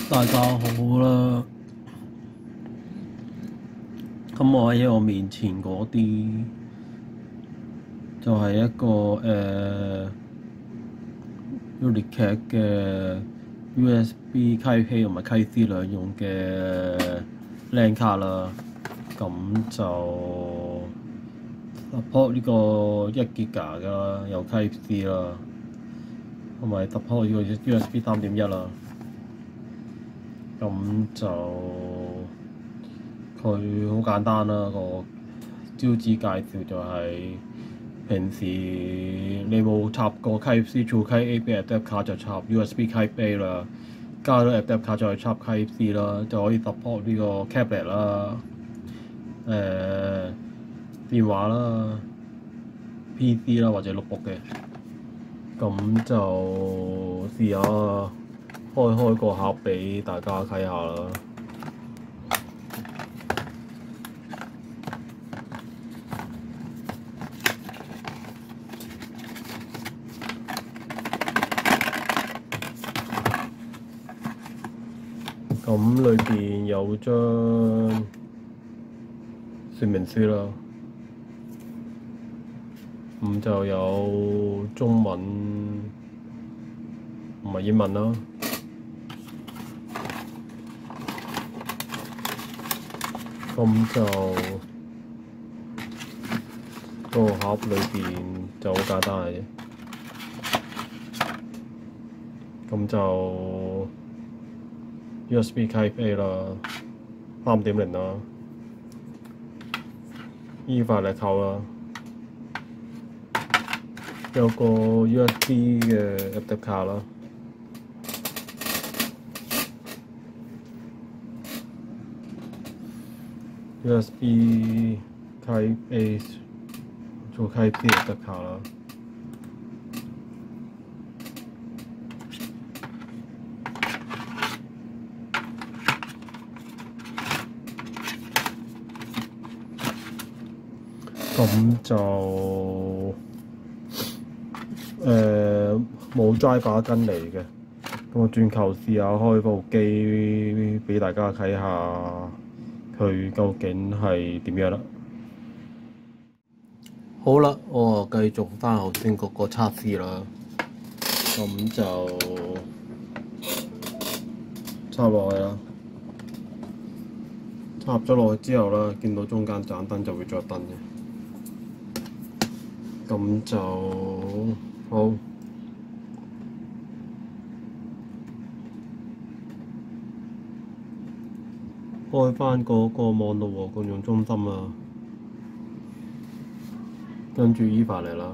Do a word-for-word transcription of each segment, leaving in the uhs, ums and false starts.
大家好啦，咁我喺我面前嗰啲就係一個誒 Unicat 嘅 U S B Type A 同埋 Type C 兩用嘅 LAN 卡啦，咁就 support 呢個一 Giga 噶啦，有 Type C 啦，同埋 support 呢個 U S B 三點一啦。咁就佢好簡單啦，個招紙介紹就係平時你冇插過 Type C 做 Type A 俾 Adaptor 卡就插 U S B Type A 啦，加咗 Adaptor 卡再插 Type C 啦，就可以 support 呢個 tablet 啦、誒、呃、電話啦、P C 啦或者 notebook 嘅，咁就試下開開個盒俾大家睇下啦。咁裏邊有張說明書啦，咁就有中文同埋英文啦。咁就個盒裏邊就好簡單嘅啫，咁就 U S B Type A 啦，三點零啦，依塊嚟扣啦，有個 U S B 嘅 Adaptor 卡啦。U S B Type A 做 Type C 嘅卡啦，咁就誒冇 driver 跟嚟嘅，咁我轉頭試下開部機俾大家睇下。佢究竟係點樣啦？好啦，我繼續翻頭先嗰個測試啦。咁就插落去啦。插咗落去之後啦，見到中間盞燈就會着燈嘅。咁就好。開翻嗰個網絡和共用中心啦，跟住依塊嚟啦，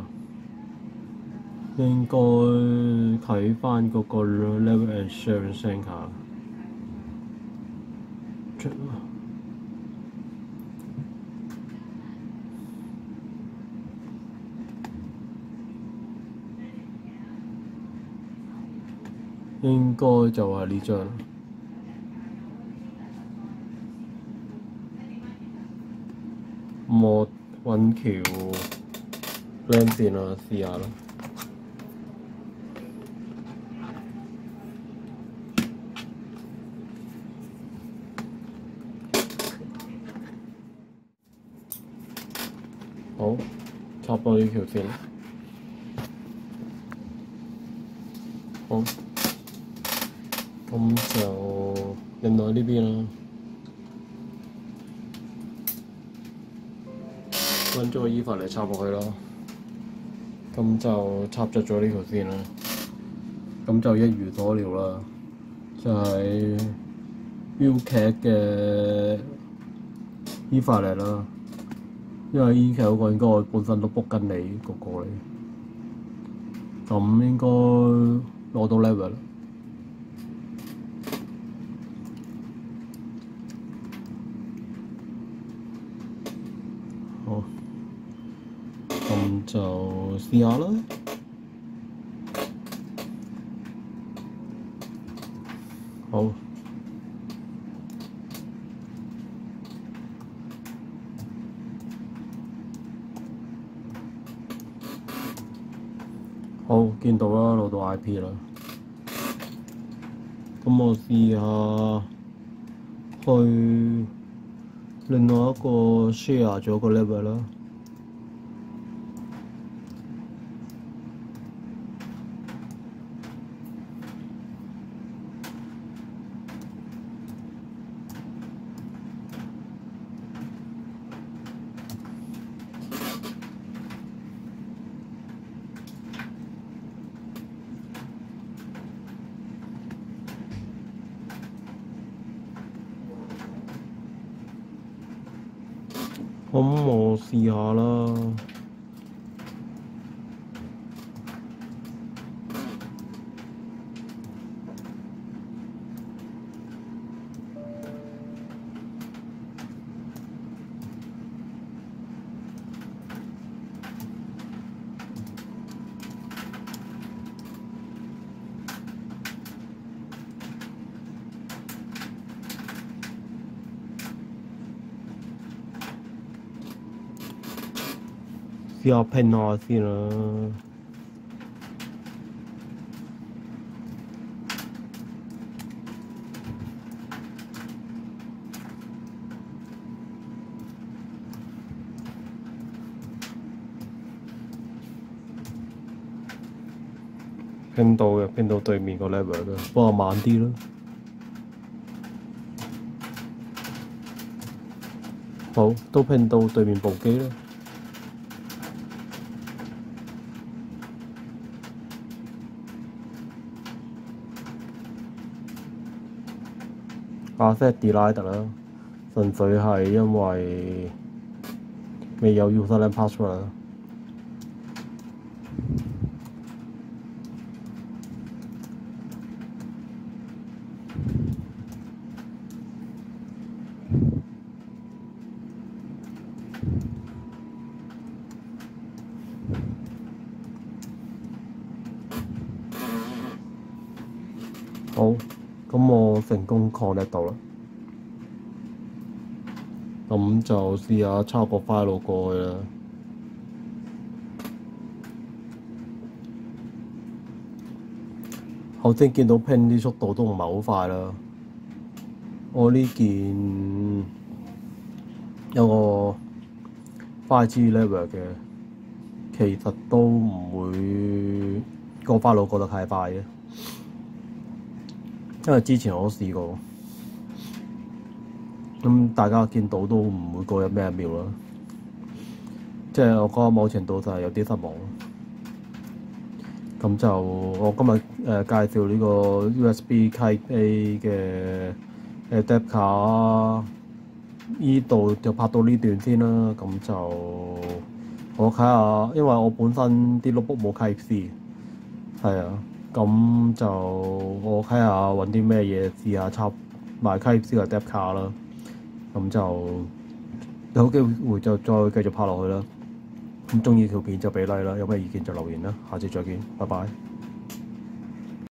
應該睇翻嗰個 level and sharing center， 應該就係呢張。我揾條 LAN 線啦，試下啦。好，插多呢條線。好，咁就另外呢邊啦。揾咗個依塊嚟插落去咯，咁就插着咗呢條線啦，咁就一如所料啦，就係 Unicat 嘅依塊嚟啦，因為 Unicat 嗰個應該我本身都 book 緊你嗰個嚟，咁應該攞到 level 啦。好。咁就試下啦。好。好，見到啦，攞到 I P 啦。 咁我試下去另外一個 share 咗個 level 啦。咁我試下啦。試下拼下先啦。拼到嘅，拼到對面個 level 啦，不過慢啲咯。好，都拼到對面部機啦。架 set delete 啦，純粹係因為未有 username password 啦。好，咁我成功 connect 到啦。咁就試下抄個 file 過去啦。頭先見到 拼啲速度都唔係好快啦。我呢件有個 five G level 嘅，其實都唔會個 file 過得太快嘅。因為之前我都試過，咁大家見到都唔會過一咩一秒啦，即係我覺得某程度就係有啲失望。咁就我今日誒、呃、介紹呢個 U S B Type A 嘅 Adaptor，依度就拍到呢段先啦。咁就我睇下，因為我本身啲 notebook 冇 Type C， 係啊。咁就我睇下揾啲咩嘢試下插埋 Type C 嘅 Adaptor 啦。咁就有機會就再繼續拍落去啦。咁中意條片就俾 like 啦，有咩意見就留言啦。下次再見，拜拜。